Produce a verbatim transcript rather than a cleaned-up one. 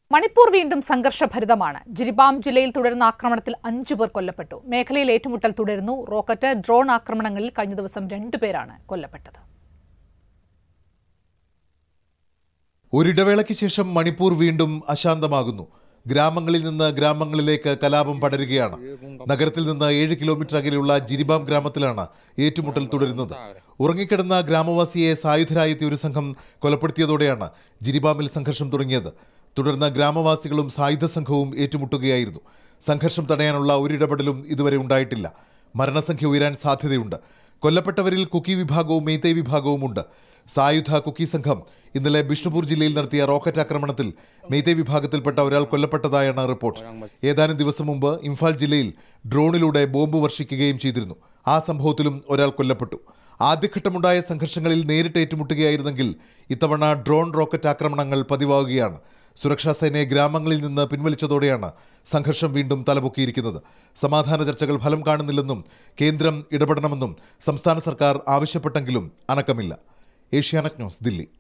മണിപ്പൂർ വീണ്ടും സംഘർഷഭരിതമാണ്. ജിരിബാം ജില്ലയിൽ തുടരുന്ന ആക്രമണത്തിൽ അഞ്ചു പേർ കൊല്ലപ്പെട്ടു. മേഖലയിൽ ഏറ്റുമുട്ടൽ തുടരുന്നു. റോക്കറ്റ്, ഡ്രോൺ ആക്രമണങ്ങളിൽ കഴിഞ്ഞ ദിവസം രണ്ടുപേരാണ് കൊല്ലപ്പെട്ടത്. ഒരിടവേളയ്ക്ക് ശേഷം മണിപ്പൂർ വീണ്ടും അശാന്തമാകുന്നു. ഗ്രാമങ്ങളിൽ നിന്ന് ഗ്രാമങ്ങളിലേക്ക് കലാപം പടരുകയാണ്. നഗരത്തിൽ നിന്ന് ഏഴ് കിലോമീറ്റർ അകലെയുള്ള ജിരിബാം ഗ്രാമത്തിലാണ് ഏറ്റുമുട്ടൽ തുടരുന്നത്. ഉറങ്ങിക്കിടന്ന ഗ്രാമവാസിയെ സായുധരായെത്തിയ ഒരു സംഘം കൊലപ്പെടുത്തിയതോടെയാണ് ജിരിബാമിൽ സംഘർഷം തുടങ്ങിയത്. തുടർന്ന് ഗ്രാമവാസികളും സായുധ സംഘവും ഏറ്റുമുട്ടുകയായിരുന്നു. സംഘർഷം തടയാനുള്ള ഒരിടപെടലും ഇതുവരെ ഉണ്ടായിട്ടില്ല. മരണസംഖ്യ ഉയരാൻ സാധ്യതയുണ്ട്. കൊല്ലപ്പെട്ടവരിൽ കുക്കി വിഭാഗവും മെയ്തേ വിഭാഗവും ഉണ്ട്. സായുധ കുക്കി സംഘം ഇന്നലെ ബിഷ്ണുപൂർ ജില്ലയിൽ നടത്തിയ റോക്കറ്റ് ആക്രമണത്തിൽ മെയ്തേ വിഭാഗത്തിൽപ്പെട്ട ഒരാൾ കൊല്ലപ്പെട്ടതായാണ് റിപ്പോർട്ട്. ഏതാനും ദിവസം മുമ്പ് ഇംഫാൽ ജില്ലയിൽ ഡ്രോണിലൂടെ ബോംബ് വർഷിക്കുകയും ചെയ്തിരുന്നു. ആ സംഭവത്തിലും ഒരാൾ കൊല്ലപ്പെട്ടു. ആദ്യഘട്ടമുണ്ടായ സംഘർഷങ്ങളിൽ നേരിട്ട് ഏറ്റുമുട്ടുകയായിരുന്നെങ്കിൽ ഇത്തവണ ഡ്രോൺ റോക്കറ്റ് ആക്രമണങ്ങൾ പതിവാകുകയാണ്. സുരക്ഷാ സേനയെ ഗ്രാമങ്ങളിൽ നിന്ന് പിൻവലിച്ചതോടെയാണ് സംഘർഷം വീണ്ടും തലപൊക്കിയിരിക്കുന്നത്. സമാധാന ചർച്ചകൾ ഫലം കാണുന്നില്ലെന്നും കേന്ദ്രം ഇടപെടണമെന്നും സംസ്ഥാന സർക്കാർ ആവശ്യപ്പെട്ടെങ്കിലും അനക്കമില്ല. ഏഷ്യാനെറ്റ് ന്യൂസ്, ദില്ലി.